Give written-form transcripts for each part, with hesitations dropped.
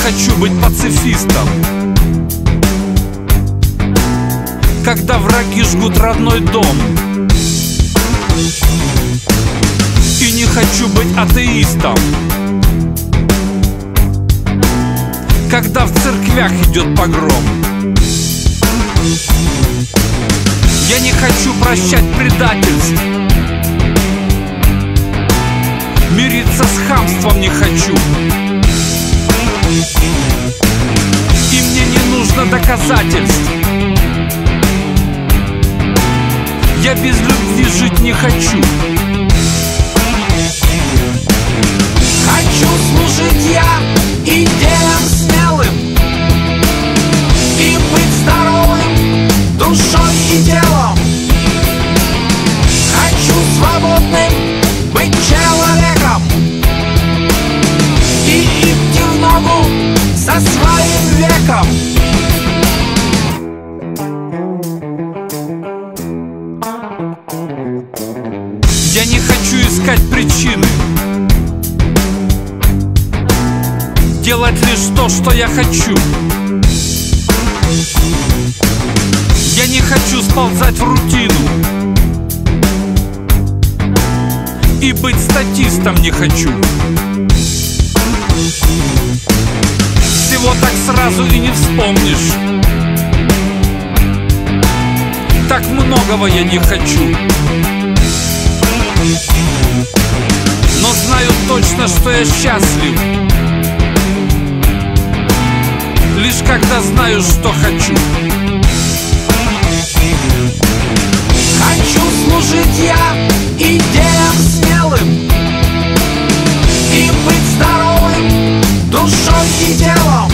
хочу быть пацифистом, когда враги жгут родной дом. И не хочу быть атеистом, когда в церквях идет погром. Я не хочу прощать предательств, мириться с хамством не хочу. И мне не нужно доказательств. Я без любви жить не хочу. Хочу служить я идеям смелым и быть здоровым душой и телом. Хочу свободным быть человеком и идти в ногу со своим веком. Я не хочу искать причины, делать лишь то, что я хочу. Я не хочу сползать в рутину и быть статистом не хочу. Всего так сразу и не вспомнишь. Так многого я не хочу. Но знаю точно, что я счастлив, лишь когда знаю, что хочу. Хочу служить я идеям смелым и быть здоровым душой и телом.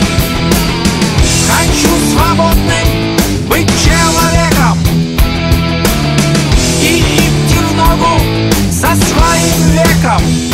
Хочу свободным быть человеком и идти в ногу со своим веком.